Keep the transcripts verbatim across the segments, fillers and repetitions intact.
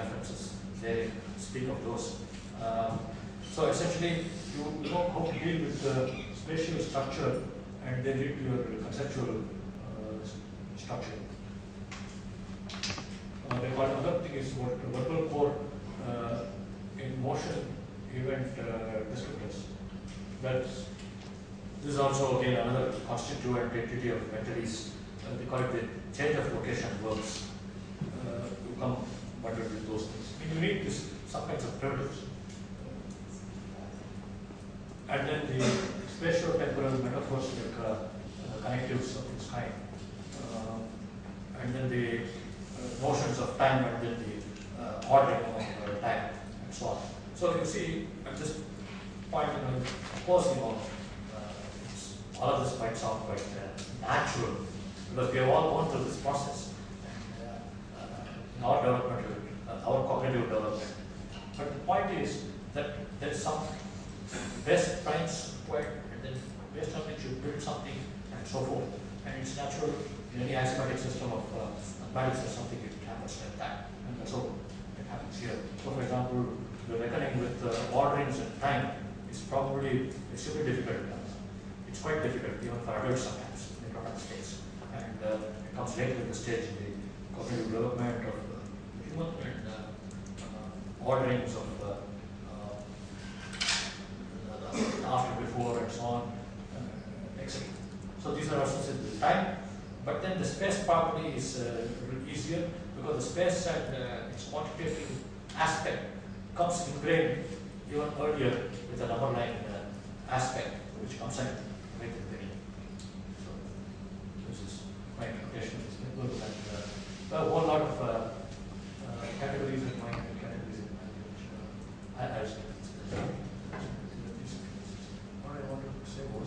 references, they speak of those. Um, so essentially, you know how to deal with the spatial structure and then lead to your conceptual uh, structure. Uh, the other thing is what verbal core uh, in motion event uh, descriptors. That's, this is also again another constituent entity of entities. Uh, they call it the change of location verbs. Uh, you come bundled with those things. And you need this some kinds of primitives. And then the spatial temporal metaphors like uh, uh, connectives of this kind. Uh, and then the uh, notions of time and then the uh, ordering of uh, time and so on. So you see at this point, you know, of course, you know, uh, it's, all of this might sound quite uh, natural because we have all gone through this process and, uh, uh, in our development, uh, our cognitive development. But the point is that there is some best primes required, and then based on which you build something and so forth. And it's natural in any axiomatic system of uh, mathematics or something, it happens like that. And that's how it happens here. So, for example, the reckoning with uh, orderings and time is probably extremely difficult. It's quite difficult even for adults sometimes in the product stage. And uh, it comes later in the stage in the cognitive development of uh, human and uh, uh, orderings of uh, uh, after, before, and so on, uh, et cetera. So these are associated with time. But then the space property is uh, easier because the space and uh, its quantitative aspect comes ingrained even earlier with an underlying uh, aspect which comes in right at the beginning. So this is my interpretation of this network, and uh, a whole lot of uh, uh, categories in mind and categories in mind which uh, I, I what I wanted to say was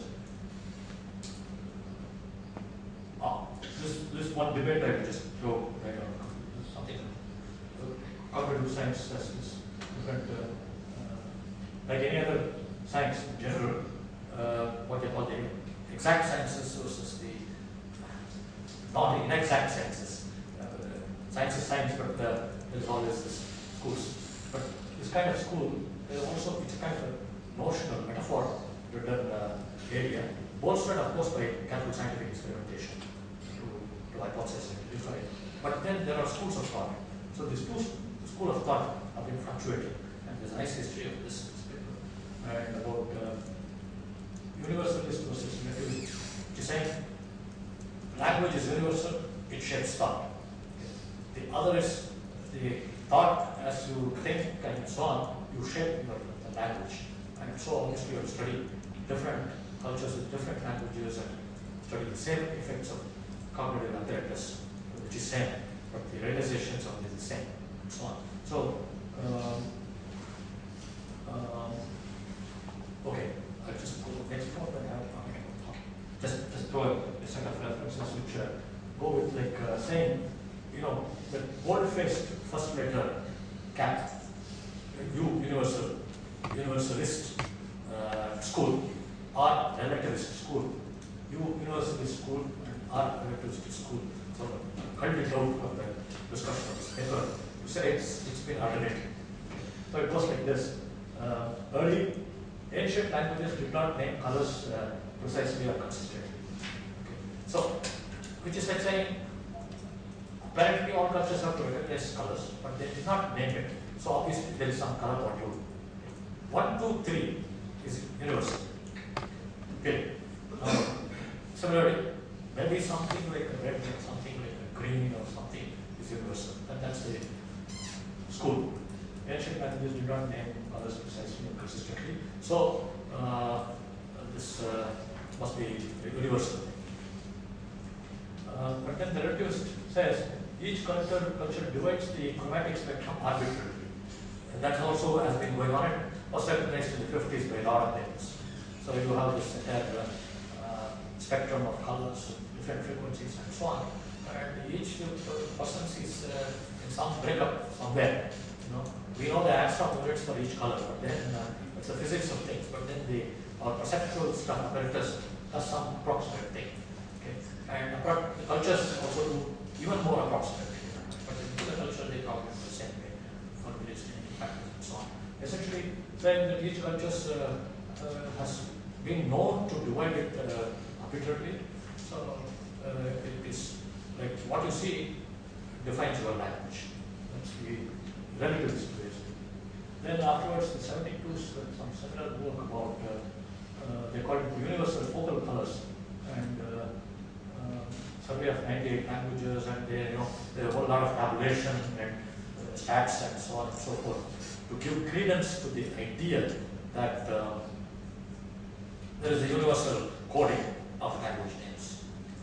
ah, this this one debate I will just throw right on something uh, cognitive science has this different uh, uh, like any other science in general, uh, what they call the exact sciences versus the not inexact sciences. Uh, science is science, but uh, there's always this schools. But this kind of school, there's also it's a kind of a notional metaphor written uh, area, bolstered of course by careful scientific experimentation to, to hypothesize and verify. But then there are schools of thought. So the schools, the school of thought have been fluctuating, and there's a nice history of this, this paper and about uh, universalist versus relativist, which is saying language is universal, it shapes thought. The other is the thought as you think and so on, you shape your the language. And so obviously you have to study different cultures with different languages and study the same effects of cognitive apparatus, which is same, but the realizations of it is the same, and so on. So, um, um, okay, I'll just go next point and have okay. just just throw a set of references which uh, go with like uh, saying, you know, the bold-faced first letter cap, U universal, universalist uh, school, or relativist school, U universalist school, and R relativist school. So I'll be out of the discussion of this paper to say it's, it's been alternated. So it goes like this. Uh, early ancient languages did not name colors uh, precisely or consistently. Okay. So, which is like saying, apparently all cultures have to recognize colors, but they did not name it. So obviously there is some color module. One, two, three is universal. Okay. Uh, similarly, maybe something like a red or something like a green or something is universal. And that's the school. Ancient languages did not name colors precisely and consistently. So uh, this uh, must be universal. Uh, but then the relativist says each culture, culture divides the chromatic spectrum arbitrarily. And that also has been going on. It was recognized in the fifties by a lot of things. So you have this entire uh, spectrum of colors, different frequencies, and so on. And each person sees uh, in some breakup somewhere. You know, we know the abstract units for each color, but then uh, it's the physics of things. But then the our perceptual stuff apparatus does some approximate thing. Okay, and the cultures also do even more approximate. But in the culture, they probably do the same way. then the teach cultures uh, uh, has been known to divide it uh, arbitrarily. So uh, it is like what you see defines your language. That's the relativist way. Then afterwards, the seventy-twos, uh, some similar work about, uh, uh, they call it the universal focal colors, and uh, uh, survey of ninety-eight languages, and they, you know, there are a whole lot of tabulation and uh, stats and so on and so forth, to give credence to the idea that uh, there is a universal coding of language names.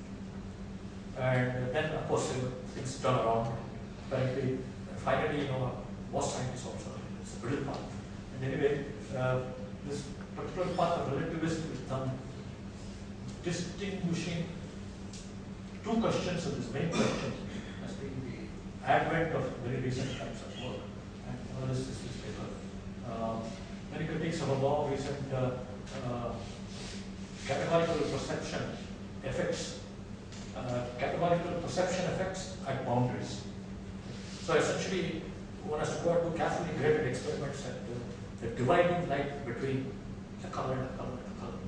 And then, of course, uh, things turn around. Apparently, uh, finally, you know, most scientists also, it's a middle path. And anyway, uh, this particular path of relativism is done distinguishing two questions of this main question as being the advent of very recent types of work. And what is this, this paper? Uh, many critiques of a more recent uh, uh, categorical perception effects, uh, categorical perception effects at boundaries. So essentially, one has to go and do carefully graded experiments at uh, the dividing light between the color and the color and the color.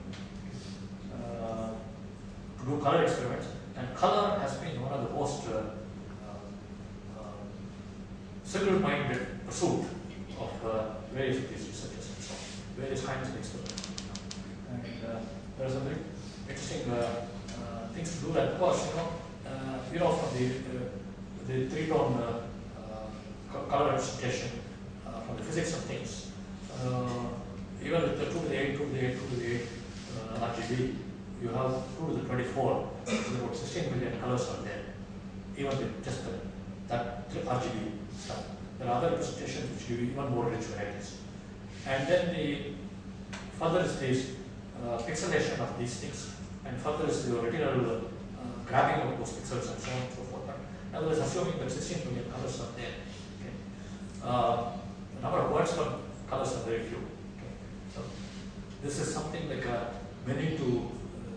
Uh, to do color experiments, and color has been one of the most uh, uh, uh, single-minded pursuit of uh, various of these researchers and so on, various kinds of experiments. And uh, there are some very interesting uh, uh, things to do that. Of course, you know, uh, you know from the uh, the three-tone uh, uh, color representation uh, from the physics of things. Uh, even with the two to the eight, two to the eight, two to the eight uh, R G B, you have two to the twenty-four. There's about sixteen million colors are there. Even with just the, that R G B stuff. There are other representations which give you even more rich varieties. And then the further is this uh, pixelation of these things, and further is the retinal uh, grabbing of those pixels and so on and so forth. In other words, assuming that sixteen million colors are there. Okay. Uh, the number of words per colors are very few. Okay. So this is something like a many to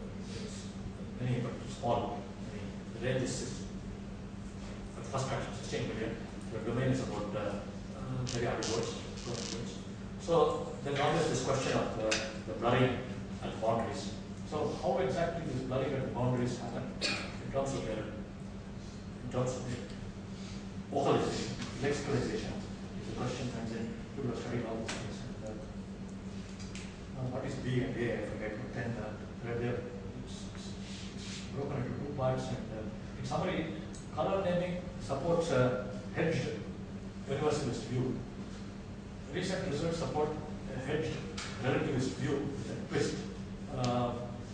uh, many but small. Many. The range is six. For the first fraction, sixteen million. The domain is about uh, uh, very hundred words, two hundred words. So there's always this question of uh, the blurring at boundaries. So how exactly this blurring at the boundaries happen in terms of their, in terms of the vocalization, lexicalization is a question, and then people are studying all these things. And, uh, uh, what is B and A? I forget. But then uh, they're, they're it's, it's, it's broken into two parts. And uh, in summary, color naming supports a hedged universalist view. Recent results support a hedged relativist view with a twist. Uh,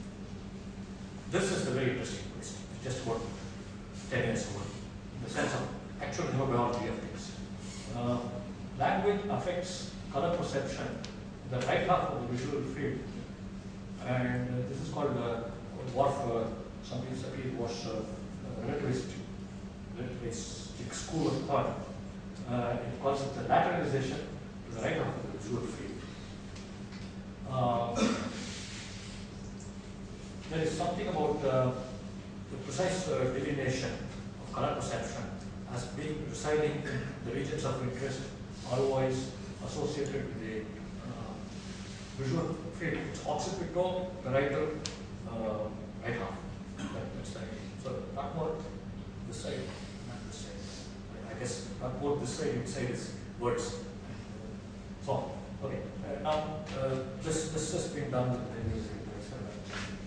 this is the very interesting twist. It's just about ten years old, in the sense of actual neurobiology of things. Uh, language affects color perception in the right half of the visual field, and uh, this is called uh, Worf. Uh, somebody said it was uh, uh, relativistic, relativistic school of thought. Uh, it calls it the lateralization to the right half of the visual field. Uh, there is something about uh, the precise uh, delineation of color perception as being residing in the regions of interest, otherwise associated with the uh, visual field. It's occipital, parietal, uh, right half. That, that's the idea. So not more this side, not this side. I guess not more this side, inside is words. So, okay. Uh, now, uh, this this has been done with the music experiment.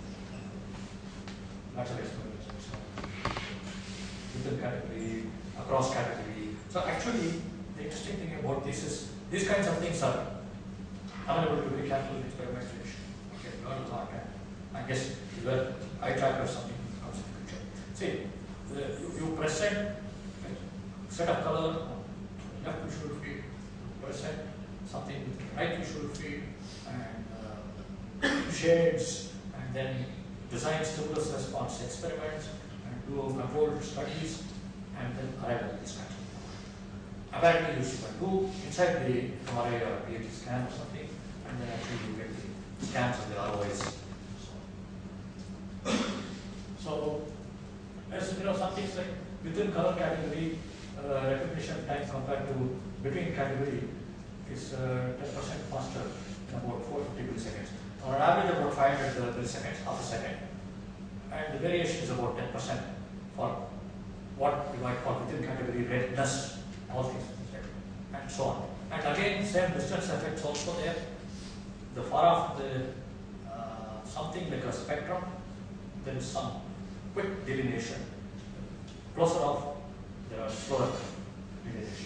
Lots of experiments and so on. Within category, across category. So actually, the interesting thing about this is these kinds of things are available to very careful experimentation. Okay, learn a lot. I guess you learn eye tracker or something comes in the picture. See, the, you, you present a set of color on left visual field, present something with right visual field, and uh, shades, and then design stimulus response experiments, and do controlled studies, and then arrive at this kind of thing. Apparently, you can do inside the M R I or P H D scan or something, and then actually you get the scans of the R O Is. So, so as you know, some things like within color category, uh, recognition time compared to between category is uh, ten percent faster in about four hundred fifty milliseconds. On an average, about five hundred milliseconds, half a second. And the variation is about ten percent for what we might call within category redness, all things and so on. And again, same distance effects also there. The far off the uh, something like a spectrum, there is some quick delineation. Closer off, there are slower delineation.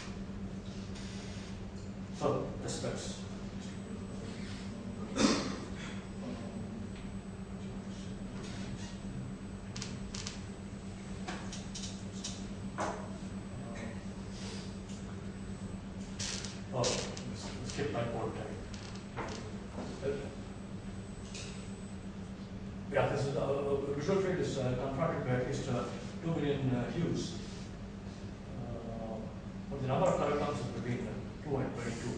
So the steps. Oh, skip my board time. Yeah, this is, uh, visual field is uh, confronted by at least uh, two million uh, hues. Uh, but the number of color terms is between uh, two and twenty-two.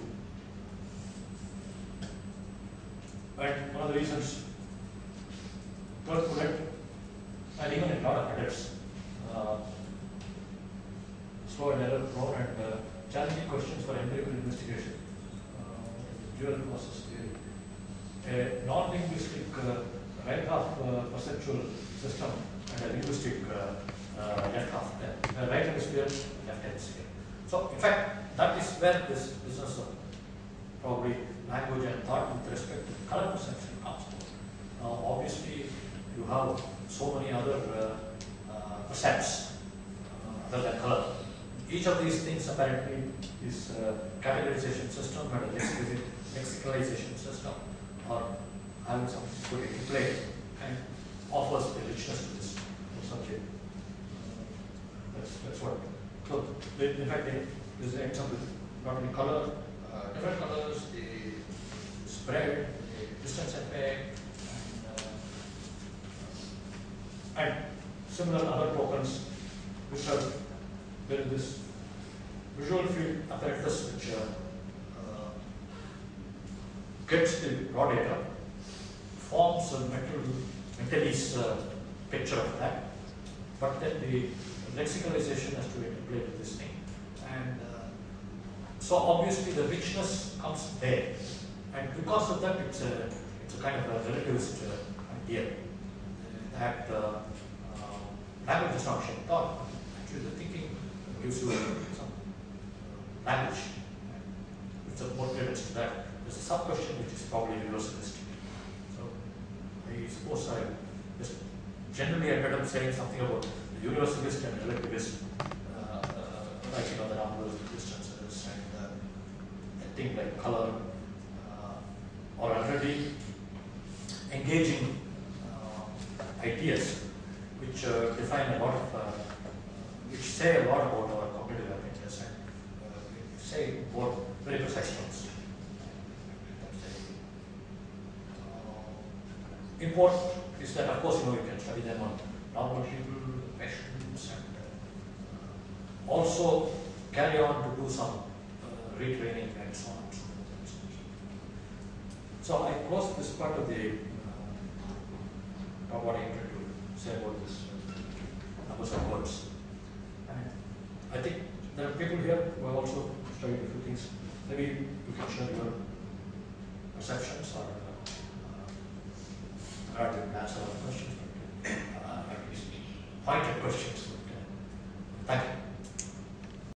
And one of the reasons twelve bullet, and even in a lot of headers, uh, slow and error prone and uh, challenging questions for empirical investigation, uh, dual process theory. A non-linguistic uh, right half uh, perceptual system and a linguistic uh, uh, left half, uh, right hemisphere, left hemisphere. So, in fact, that is where this business of probably language and thought with respect to color perception comes from. Now, obviously, you have so many other uh, uh, percepts uh, other than color. Each of these things apparently is a categorization system and a lexicalization system or having some put into play and offers a richness to this subject. Uh, that's, that's what. So, they, in fact, they, this ends up with not only color, uh, different colors, the spread, the distance effect, and, uh, and similar other tokens which are there is this visual field apparatus which uh, uh, gets the raw data, forms a mental, mentalese uh, picture of that, but then the lexicalization has to interplay with this thing. And uh, so obviously the richness comes there. And because of that, it's a, it's a kind of a relativist uh, idea that uh, uh, language is not shared thought. Actually, the thinking gives you some language. It's a more credence to that. There's a sub-question which is probably universalist. So I suppose I just generally I ended up saying something about the universalist and relativist, uh, uh, like you know the numbers, the distances, and uh, a thing like color, uh, or already engaging uh, ideas which uh, define a lot of, uh, which say a lot about our cognitive abilities and uh, say what very precise things. Uh, important is that, of course, you know, you can study them on normal people, patients, and uh, also carry on to do some uh, retraining and so on. So I close this part of the uh, of what I wanted to say about this uh, numbers of words. And I think there are people here who have also studied a few things. Maybe you can share your perceptions or uh, uh, answer questions.